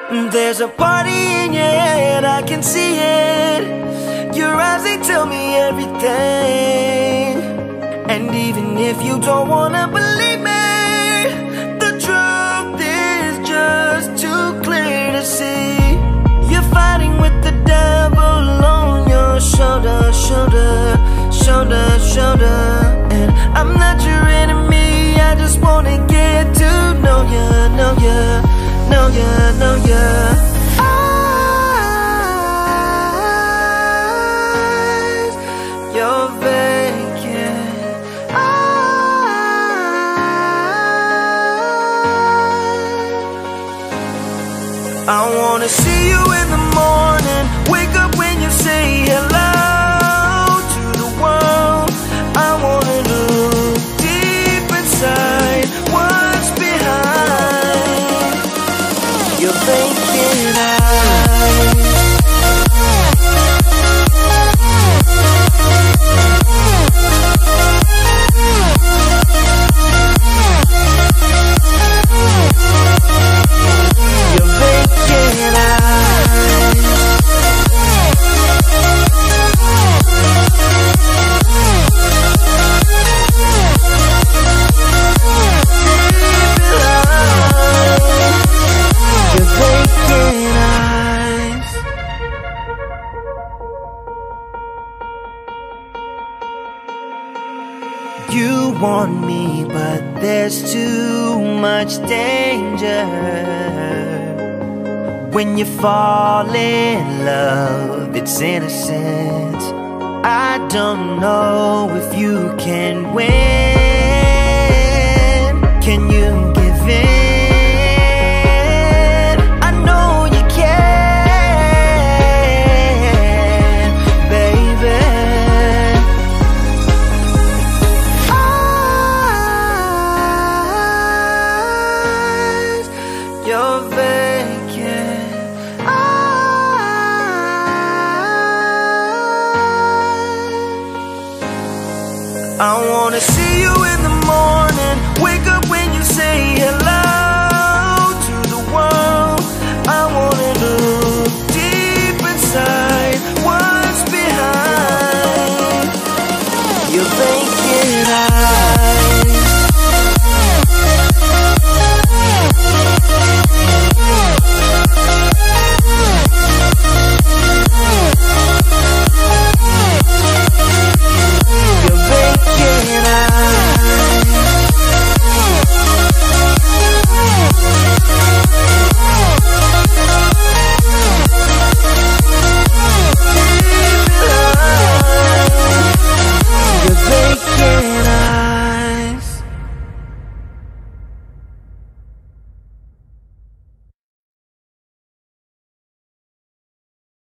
There's a party in your head, I can see it. Your eyes, they tell me everything. And even if you don't wanna believe me, the truth is just too clear to see. You're fighting with the devil on your shoulder, shoulder, shoulder, shoulder. And I'm not your enemy, I just wanna get to know ya, know ya, know ya, know ya. Eyes, you're vacant. I wanna see you in the morning, wake up when you say hello to the world. I wanna look deep inside what's behind your vacant eyes. Your vacant eyes. Your vacant eyes. You want me, but there's too much danger. When you fall in love, it's innocent. I don't know if you can win. Can you give in? I know you can, baby. Eyes, you're vacant. I wanna see you in the morning, wake up when you say hello to the world. I wanna look deep inside